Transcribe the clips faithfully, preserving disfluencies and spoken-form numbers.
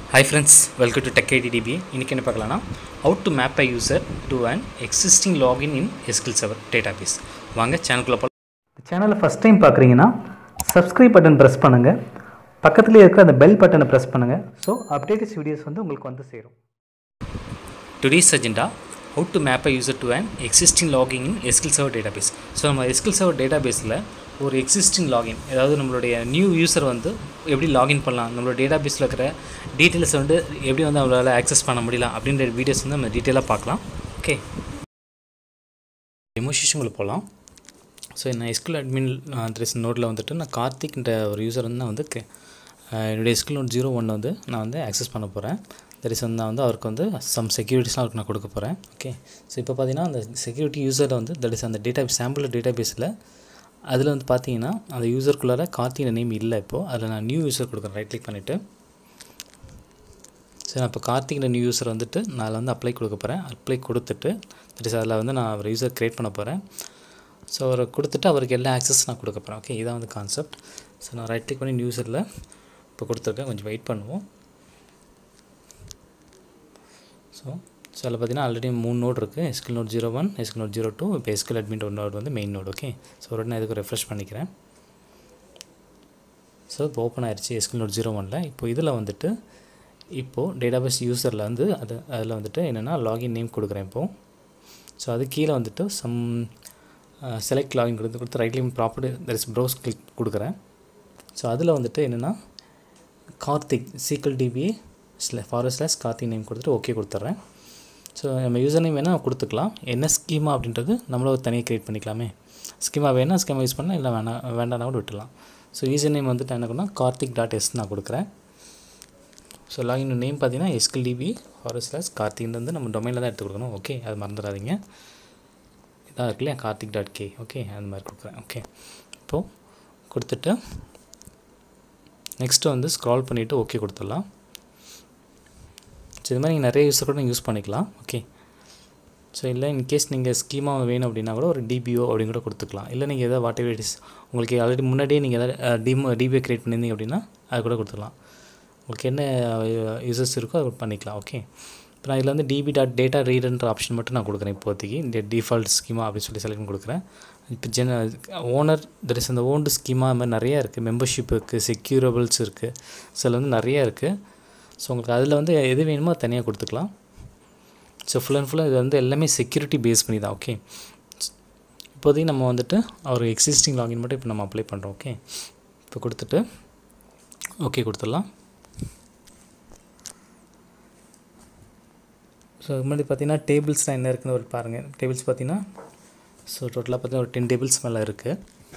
Hi friends, welcome to Tech I D D B A. இன்னைக்கு என்ன பார்க்கலாம்னா how to map a user to an existing login in S Q L Server database. வாங்க சேனலுக்குள்ள போலாம். இந்த சேனலை first time பார்க்குறீங்கன்னா subscribe button press பண்ணுங்கள், பக்கத்துலேயே இருக்கிற அந்த பெல் பட்டனை ப்ரெஸ் பண்ணுங்கள். ஸோ அப்டேட்டஸ் வீடியோஸ் வந்து உங்களுக்கு வந்து சேரும். Today's agenda, how to map a user to an existing login in S Q L Server database. So நம்ம S Q L Server databaseல ஒரு எக்ஸிஸ்டிங் லாகின், அதாவது நம்மளுடைய நியூ யூசர் வந்து எப்படி லாகின் பண்ணலாம், நம்மளோட டேட்டாபேஸில் இருக்கிற டீட்டெயில்ஸை வந்து எப்படி வந்து அவங்களால ஆக்சஸ் பண்ண முடியலாம் அப்படின்ற வீடியோஸ் வந்து நம்ம டீட்டெயிலாக பார்க்கலாம். ஓகே, டெமோஸ்ட்ரேஷனுக்குள்ள போகலாம். ஸோ நான் எஸ்கியூஎல் அட்மின் ட்ரெஸ் நோட்டில் வந்துட்டு நான் கார்த்திக்ன்ற ஒரு யூசர் வந்து நான் வந்து என்னுடைய எஸ்கியூஎல் நோட் ஜீரோ ஒன் வந்து நான் வந்து ஆக்சஸ் பண்ண போகிறேன். தட் இஸ் வந்து நான் வந்து அவருக்கு வந்து சம் செக்யூரிட்டிஸ்லாம் அவருக்கு நான் கொடுக்க போகிறேன். ஓகே, ஸோ இப்போ பார்த்தீங்கன்னா அந்த செக்யூரிட்டி யூசரில் வந்து தட் இஸ் அந்த டேட்டா சாம்பிள் டேட்டாபேஸில் அதில் வந்து பார்த்தீங்கன்னா அந்த யூசருக்குள்ளார கார்த்திகோட நேம் இல்லை. இப்போது அதில் நான் நியூ யூசர் கொடுக்குறேன். ரைட் கிளிக் பண்ணிவிட்டு சரி, நான் இப்போ கார்த்திகோட நியூ யூசர் வந்துட்டு நான் அதில் வந்து அப்ளை கொடுக்க போகிறேன். அப்ளை கொடுத்துட்டு தட் இஸ் அதில் வந்து நான் ஒரு யூசர் க்ரியேட் பண்ண போகிறேன். ஸோ அவரை கொடுத்துட்டு அவருக்கு எல்லா ஆக்சஸ் நான் கொடுக்க போகிறேன். ஓகே, இதான் வந்து கான்செப்ட். ஸோ நான் ரைட் கிளிக் பண்ணி நியூ யூசரில் இப்போ கொடுத்துருக்கேன். கொஞ்சம் வெயிட் பண்ணுவோம். ஸோ ஸோ அதில் பார்த்தீங்கன்னா ஆல்ரெடி மூணு நோட் இருக்குது. SQL node zero one, SQL node zero two, இப்போ எஸ்கியூஎல் அட்மின் ஒரு நோட் வந்து மெயின் நோட். ஓகே, ஸோ ஒரு நான் இதுக்கு ரெஃப்ரெஷ் பண்ணிக்கிறேன். ஸோ இப்போ ஓப்பன் ஆயிடுச்சு எஸ்கியூஎல் நோட் ஜீரோ ஒனில். இப்போ இதில் வந்துட்டு இப்போது டேட்டாபேஸ் யூசரில் வந்து அது அதில் வந்துட்டு என்னென்னா லாகின் நேம் கொடுக்குறேன் இப்போது. ஸோ அது கீழே வந்துட்டு சம் செலக்ட் லாகின் கொடுத்து கொடுத்து right link property that is browse click கொடுக்குறேன். ஸோ அதில் வந்துட்டு என்னென்னா கார்த்திக் சீக்கிள் டிபிஏ ஸ்ல ஃபாரஸ்ட் ஸ்லாஷ் கார்த்திக் நேம் கொடுத்துட்டு ஓகே கொடுத்துட்றேன். ஸோ நம்ம யூசர் நேம் வேணால் கொடுத்துக்கலாம். என்ன ஸ்கீமா அப்படின்றது நம்மள ஒரு தனியாக க்ரியேட் பண்ணிக்கலாமே. ஸ்கீமா வேணால் ஸ்கீமா யூஸ் பண்ணால் இல்லை வேணாம் வேண்டாம்னா கூட விட்டுலாம். ஸோ யூசர் நேம் வந்துட்டு என்ன பண்ணால் கார்த்திக் டாட் எஸ் நான் கொடுக்குறேன். ஸோ லாகின் நேம் பார்த்தீங்கன்னா SQL DB forward slash Karthik வந்து நம்ம டொமைனில் தான் எடுத்து கொடுக்கணும். ஓகே, அது மறந்துடாதீங்க. இதாக இருக்கு இல்லையா, கார்த்திக் டாட் கே. ஓகே, அந்த மாதிரி கொடுக்குறேன். ஓகே, இப்போது கொடுத்துட்டு நெக்ஸ்ட்டு வந்து ஸ்க்ரால் பண்ணிவிட்டு ஓகே கொடுத்துடலாம். ஸோ இது மாதிரி நீங்கள் நிறைய யூஸர் கூட நீங்கள் யூஸ் பண்ணிக்கலாம். ஓகே, ஸோ இல்லை இன்கேஸ் நீங்கள் ஸ்கீமா வேணும் அப்படின்னா கூட ஒரு டிபிஓ அப்படின்னு கூட கொடுத்துக்கலாம். இல்லை நீங்கள் எதாவது வாட் எவர் இட் இஸ் உங்களுக்கு ஆல்ரெடி முன்னாடியே நீங்கள் எதாவது டிமோ டிபிஓ க்ரியேட் பண்ணியிருந்தீங்க அப்படின்னா அது கூட கொடுத்துக்கலாம். உங்களுக்கு என்ன யூசர்ஸ் இருக்கோ அது பண்ணிக்கலாம். ஓகே, இப்போ நான் இதில் வந்து டிபி டாட் டேட்டா ரீடர்ன்ற ஆப்ஷன் மட்டும் நான் கொடுக்குறேன். இப்போதைக்கு இந்த டிஃபால்ட் ஸ்கீமா அப்படின்னு சொல்லி செலக்ட் பண்ணி கொடுக்குறேன். இப்போ ஜென ஓனர் தட் இஸ் அந்த ஓன்டு ஸ்கீமா அது மாதிரி நிறையா இருக்குது. மெம்பர்ஷிப் இருக்குது, செக்யூரபிள்ஸ் இருக்குது, ஸோ அதில் வந்து நிறையா இருக்குது. ஸோ உங்களுக்கு அதில் வந்து எது வேணுமோ அது தனியாக கொடுத்துக்கலாம். ஸோ ஃபுல் அண்ட் ஃபுல்லாக இது வந்து எல்லாமே செக்யூரிட்டி பேஸ் பண்ணி தான். ஓகே, இப்போதைக்கு நம்ம வந்துட்டு ஒரு எக்ஸிஸ்டிங் லாகின் மட்டும் இப்போ நம்ம அப்ளை பண்ணுறோம். ஓகே, இப்போ கொடுத்துட்டு ஓகே கொடுத்துடலாம். ஸோ இது மாதிரி பார்த்தீங்கன்னா டேபிள்ஸ்லாம் என்ன இருக்குன்னு ஒரு பாருங்கள். டேபிள்ஸ் பார்த்தீங்கன்னா ஸோ டோட்டலாக பார்த்தீங்கன்னா ஒரு டென் டேபிள்ஸ் மேலே இருக்குது.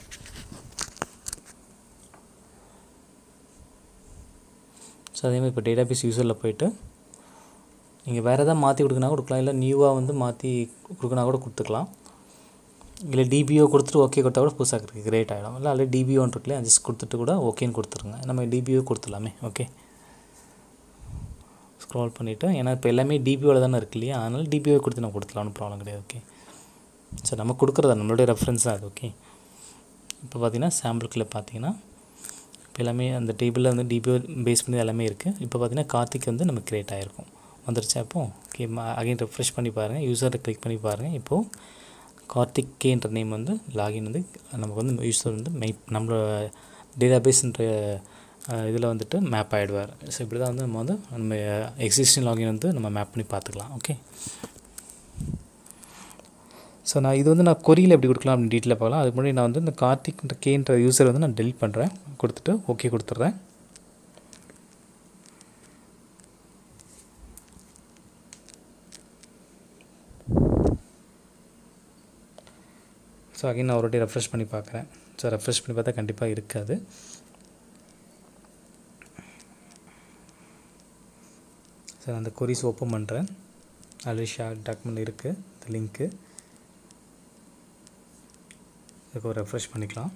ஸோ அதேமாதிரி இப்போ டேட்டாபேஸ் யூசரில் போய்ட்டு நீங்கள் வேறு எதாவது மாற்றி கொடுக்குனா கொடுக்கலாம், இல்லை நியூவாக வந்து மாற்றி கொடுக்குனா கூட கொடுத்துக்கலாம். இல்லை டிபிஓ கொடுத்துட்டு ஓகே கொடுத்தா கூட புதுசாக இருக்குது கிரேட் ஆகிடும். இல்லை அல்லது டிபிஓன்னு இருக்குல்லையே ஜஸ்ட் கொடுத்துட்டு கூட ஓகேன்னு கொடுத்துருங்க. நம்ம டிபிஓ கொடுத்துடலாமே. ஓகே, ஸ்க்ரால் பண்ணிவிட்டு ஏன்னா இப்போ எல்லாமே டிபிஓவில் தானே இருக்கு இல்லையா, அதனால் டிபிஓ கொடுத்து நம்ம கொடுத்துலாம்னு ப்ராப்ளம் கிடையாது. ஓகே, ஸோ நம்ம கொடுக்குறதா நம்மளுடைய ரெஃபரன்ஸ் தான் அது. ஓகே, இப்போ பார்த்தீங்கன்னா சாம்பிளுக்குள்ளே பார்த்தீங்கன்னா இப்போ எல்லாமே அந்த டேபிளில் வந்து டிபிஓ பேஸ் பண்ணி எல்லாமே இருக்குது. இப்போ பார்த்தீங்கன்னா கார்த்திக் வந்து நம்ம க்ரியேட் ஆகிருக்கும் வந்துருச்சா. இப்போது ஓகே, அகைன் ரெஃப்ரெஷ் பண்ணி பாருங்கள், யூசரை கிளிக் பண்ணி பாருங்கள். இப்போது கார்த்திக் கேன்ற நேம் வந்து லாகின் வந்து நமக்கு வந்து யூசர் வந்து மெய் நம்மளோட டேட்டாபேஸ்ன்ற இதில் வந்துட்டு மேப் ஆகிடுவார். ஸோ இப்படி தான் வந்து நம்ம வந்து நம்ம எக்ஸிஸ்டிங் லாகின் வந்து நம்ம மேப் பண்ணி பார்த்துக்கலாம். ஓகே, ஸோ நான் இது வந்து நான் கொரியில் எப்படி கொடுக்கலாம் அப்படின்னு டீட்டெயிலாக பார்க்கலாம். அதுக்கு முன்னாடி நான் வந்து இந்த கார்த்திக்ன்ற கேன்ற யூசர் வந்து நான் டெலிட் பண்ணுறேன். கொடுத்துட்டு ஓகே கொடுத்துட்றேன். ஸோ அகைன் நான் ஒரு வாட்டி ரெஃப்ரெஷ் பண்ணி பார்க்குறேன். ஸோ ரெஃப்ரெஷ் பண்ணி பார்த்தா கண்டிப்பாக இருக்காது. ஸோ அந்த கொரிஸ் ஓப்பன் பண்ணுறேன். ஆல்ரெடி ஷேர் டாக்குமெண்ட் இருக்குது, இந்த லிங்க்கு இதுக்கு ஒரு ரெஃப்ரெஷ் பண்ணிக்கலாம்.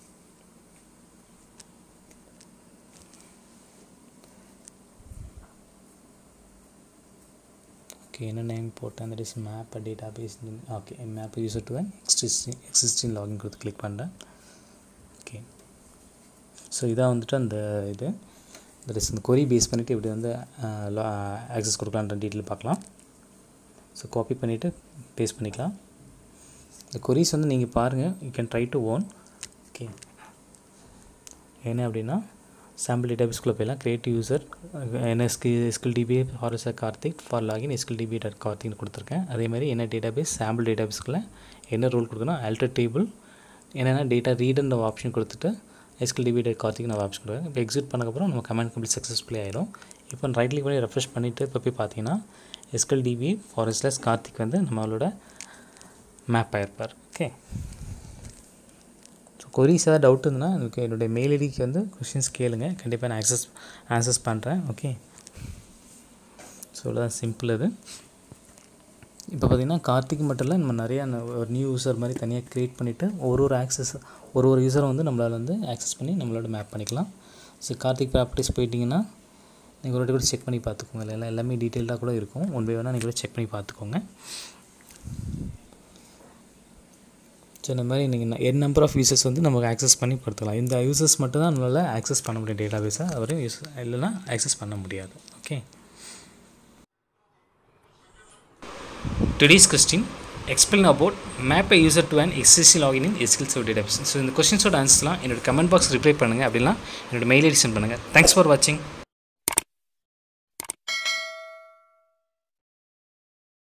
ஓகே, என்ன நேம் போட்டேன், that is map database. Okay, map user to an existing existing login கொடுத்து கிளிக் பண்ணுறேன். ஓகே, ஸோ இதான் வந்துட்டு அந்த இது தட் இஸ் இந்த கொரி பேஸ் பண்ணிவிட்டு இப்படி வந்து ஆக்சஸ் கொடுக்கலான்ற டீட்டெயில் பார்க்கலாம். ஸோ காப்பி பண்ணிவிட்டு பேஸ்ட் பண்ணிக்கலாம். இந்த கொரிஸ் வந்து நீங்கள் பாருங்கள், you can try to own. Okay, என்ன அப்படின்னா சாம்பிள் டேட்டாபேஸ்க்குள்ளே போயிடலாம். கிரியேட் யூசர் என்எஸ்கி SQL DB for Karthik for login SQL DB dot கார்த்திக்னு கொடுத்துருக்கேன். அதேமாதிரி என்ன டேட்டாபேஸ் சாம்பிள் டேட்டாபேஸ்க்குள்ளே என்ன ரோல் கொடுக்கணும், ஆல்டர் டேபிள் என்னென்னா டேட்டா ரீடுன்ற ஆப்ஷன் கொடுத்துட்டு எஸ்கில் டிபி டாட் கார்த்திக் நான் ஆப்ஷன் கொடுக்குறேன். இப்போ எக்ஸிட் பண்ணக்கப்புறம் நம்ம கமெண்ட் கம்ப்ளீட் சக்ஸஸ்ஃபுல்லி ஆயிடும். இப்போ ரைட் கிளிக் பண்ணி ரெஃப்ரெஷ் பண்ணிவிட்டு இப்போ போய் பார்த்தீங்கன்னா SQL DB forward slash Karthik வந்து நம்மளோட மேப் ஆகிருப்பார். ஓகே, ஸோ கொரிஸ் ஏதாவது டவுட் இருந்ததுன்னா எனக்கு என்னுடைய மெயில் ஐடிக்கு வந்து கொஷின்ஸ் கேளுங்க, கண்டிப்பாக நான் ஆக்சஸ் ஆன்சர்ஸ் பண்ணுறேன். ஓகே, ஸோ இவ்வளோதான் சிம்பிள். இது இப்போ பார்த்திங்கன்னா கார்த்திக் மட்டும் இல்லை, நம்ம நிறையா ஒரு நியூ யூசர் மாதிரி தனியாக க்ரியேட் பண்ணிவிட்டு ஒரு ஒரு ஆக்சஸ் ஒரு ஒரு யூஸரை வந்து நம்மளால் வந்து ஆக்சஸ் பண்ணி நம்மளோட மேப் பண்ணிக்கலாம். ஸோ கார்த்திக் ப்ராப்பர்ட்டிஸ் போயிட்டிங்கன்னா நீங்கள் ஒரு வாட்டி கூட செக் பண்ணி பார்த்துக்கோங்க. இல்லை எல்லாம் எல்லாமே டீட்டெயில்டாக கூட இருக்கும், ஒன் பை ஒன்னாக நீங்கள் கூட செக் பண்ணி பார்த்துக்கோங்க. ஸோ இந்த மாதிரி நீங்கள் என் நம்பர் ஆஃப் யூசர்ஸ் வந்து நமக்கு ஆக்சஸ் பண்ணி படுத்தலாம். இந்த யூசர்ஸ் மட்டும் தான் நம்மளால் ஆக்சஸ் பண்ண முடியும் டேட்டாபேஸை, அவரையும் யூஸ் இல்லைன்னா ஆக்சஸ் பண்ண முடியாது. Okay, today's question explain about map a user to an existing login in S Q L Server database. So இந்த கொஸ்டின்ஸோட ஆன்சர்ஸ்லாம் என்னோட கமெண்ட் பாக்ஸ் ரிப்ளை பண்ணுங்கள், அப்படின்னா என்னோட மெயில் ஐடி சென்ட் பண்ணுங்கள். தேங்க்ஸ் ஃபார் வாட்சிங்.